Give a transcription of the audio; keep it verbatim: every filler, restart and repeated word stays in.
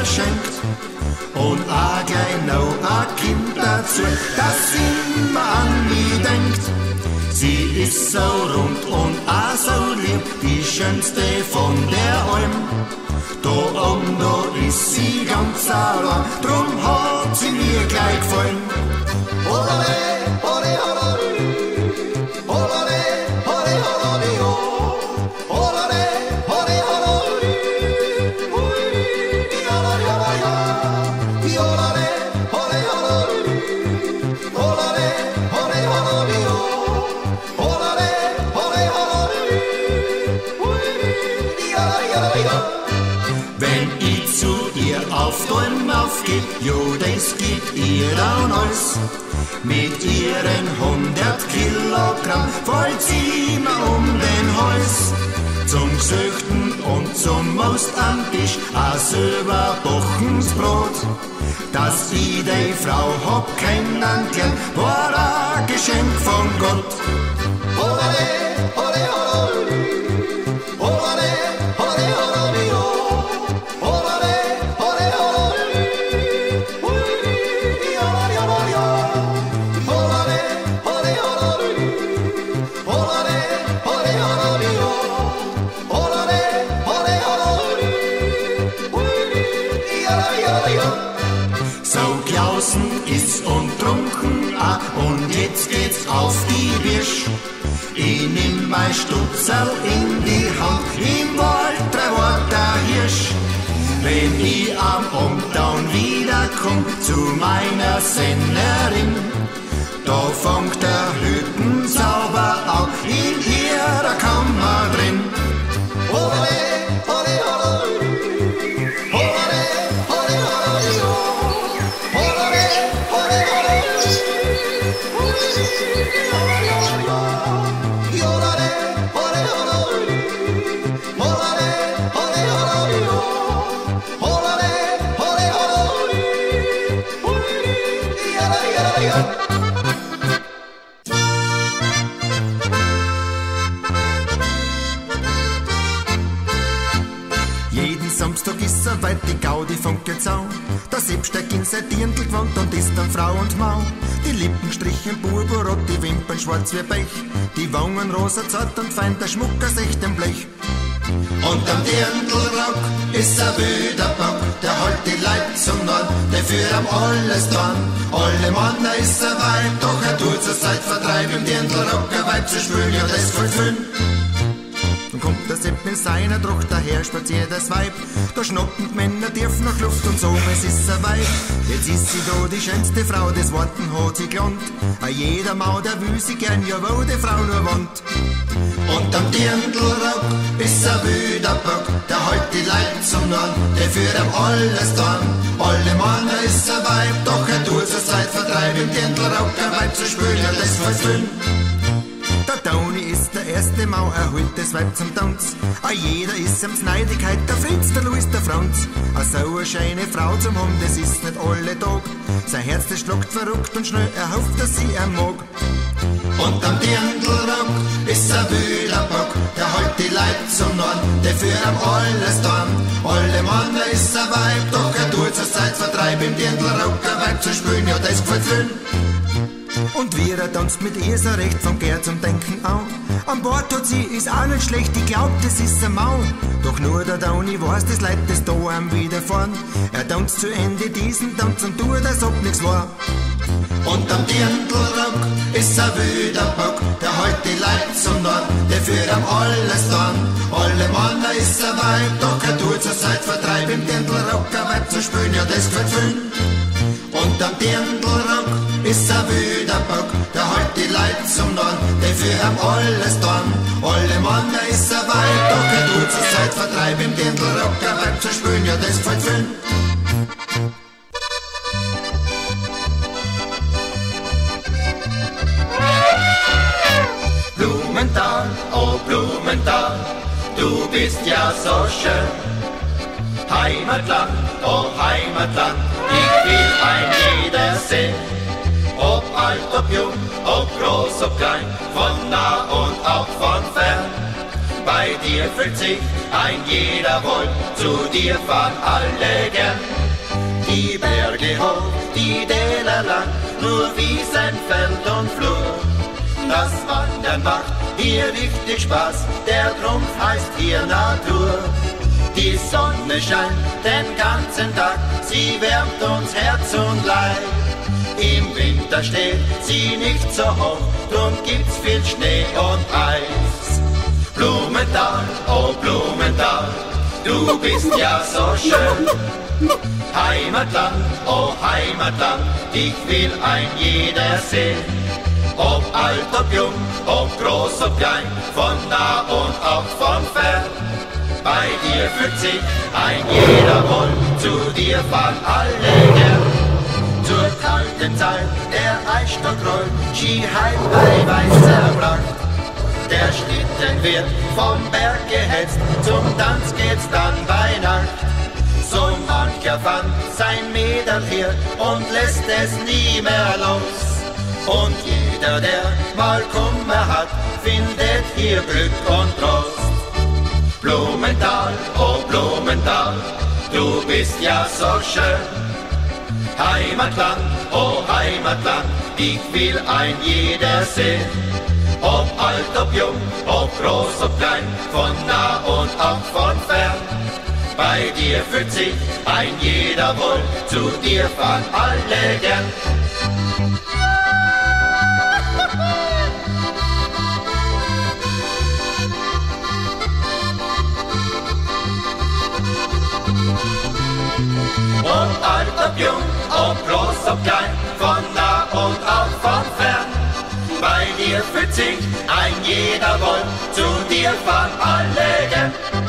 verschenkt. Und auch gleich noch ein Kind dazu, das immer an mich denkt. Sie ist so rund und auch so lieb, die schönste von der Alm. Da oben, da ist sie ganz allein, drum hat sie mir gleich gefallen. Olale, ole, olale, olale, ole, olale, olale, ole, olale, die olale, olale, die olale, ole, olale, olale, ole, olale, olale, ole, olale, die olale, olale. Wenn ich zu ihr auf Däum aufgeh, jo, das gibt ihr dann alles. Mit ihren hundert Kilogramm fällt sie mir um den Hals. Zum Gesöchten und zum Most am Tisch a Silber Buchensbrot. Dass ich die Frau hab kennengelernt, war a Geschenk von Gott. Olale, ole, olale, olale, ole, olale, olale, ole, olale, die olale, olale, olale, ole, olale, olale, ole, olale, olale, ole, olale, die olale, olale. So Klausen ist und trunken ah, und jetzt geht's auf die Birsch. Ich nimm mein Stutzel in die Hand, im Wald treibt der Hirsch. Wenn ich am Umtown wiederkomm zu meiner Sennerin, da fängt der Hüttensauber auch in ihrer Kammer drin. Olale, ole, olale, olale, ole, olale, olale, ole, olale, jeden Samstag ist er weit die Gaudi von Gezau. Der Selbststeig in sein Dirndl gewohnt und ist dann Frau und Mau. Die Lippen strichen purpurrot, die Wimpern schwarz wie Pech. Die Wangen rosa zart und fein, der Schmuck aus echtem Blech. Und am Dirndlrock ist er wieder Bock, der holt die Leib zum Nord, der führt am alles dran. Alle Männer ist er Weib, doch er tut zur Zeitvertreib im Dirndlrock ein Weib zu spülen, ja das voll fünn. Dann kommt der Sepp in seiner Tracht daher, spaziert das Weib. Da schnappen die Männer tief nach Luft und so, es ist ein Weib. Jetzt ist sie da die schönste Frau, das Worten hat sie gelernt. A jeder Mau, der will sie gern, ja wo die Frau nur wohnt. Und am Dirndlrock ist er wieder Bock, der holt die Leib zum Nord, der führt am alles dran. Alle Männer ist er Weib, doch er tut zur Zeitvertreib im Dirndlrock ein Weib zu spülen, ja das voll fünn. Der Toni ist der erste Mau, er holt das Weib zum Tanz. A jeder ist am Sneidigkeit, der Fritz, der Louis, der Franz. A so eine schöne Frau zum haben, das ist nicht alle Tag. Sein Herz, das schlagt verrückt und schnell, er hofft, dass sie er mag. Und am Dirndlrock ist er wieder Bock, der holt die Leib zum Nord, der führt am alles dran. Alle Männer ist er Weib, doch er tut zur Zeitvertreib im Dirndlrock ein Weib zu spülen, ja das gefällt vielen. Und wie er tanzt mit ihr so recht vom Gär zum Denken auch. An Bord hat sie, ist auch nicht schlecht, ich glaub, das ist ein Mau. Doch nur der Toni weiß, das Leid, das da am wiederfahren. Er tanzt zu Ende diesen Tanz und tut, als ob nix war. Und am Dirndlrock ist er wieder Bock, der holt die Leib zum Nord, der führt am alles dran. Alle Männer ist er Weib, doch er tut zur Zeitvertreib im Dirndlrock ein Weib zu spülen, ja das gefällt vielen. Und am Dirndlrock ist er wieder Bock, der holt die Leib zum Nord, der führt am alles dran. Alle Männer ist er Weib, doch er tut zur Zeitvertreib im Dirndlrock ein Weib zu spülen, ja das gefällt vielen. Blumenthal, oh Blumenthal, du bist ja so schön. Heimatland, oh Heimatland, ich will ein jeder sehen. Ob alt, ob jung, ob groß, ob klein, von nah und auch von fern. Bei dir fühlt sich ein jeder wohl, zu dir fahren alle gern. Die Berge hoch, die Täler lang, nur Wiesen, Feld und Flur. Das Wandern macht hier richtig Spaß, der Trumpf heißt hier Natur. Die Sonne scheint den ganzen Tag, sie wärmt uns Herz und Leib. Im Winter steht sie nicht so hoch, drum gibt's viel Schnee und Eis. Blumenthal, oh Blumenthal, du bist ja so schön. Heimatland, oh Heimatland, dich will ein jeder sehen. Ob alt, ob jung, ob groß, ob klein, von nah und auch von fern. Bei dir fühlt sich ein jeder wohl, zu dir fahren alle gern. Zur kalten Zeit der Eisstock rollt, Skiheim bei weißer Pracht. Der Schlitten wird vom Berg gehetzt, zum Tanz geht's dann bei Nacht. So mancher fand sein Mädel hier und lässt es nie mehr los. Und jeder, der mal Kummer hat, findet hier Glück und Trost. Blumenthal, oh Blumenthal, du bist ja so schön. Heimatland, oh Heimatland, ich will ein jeder sehen. Ob alt, ob jung, ob groß, ob klein, von nah und auch von fern. Bei dir fühlt sich ein jeder wohl, zu dir fahren alle gern. Ob alt, ob jung, ob groß, ob klein, von nah und auch von fern. Bei dir fühlt sich ein jeder wohl, zu dir fahren alle gern.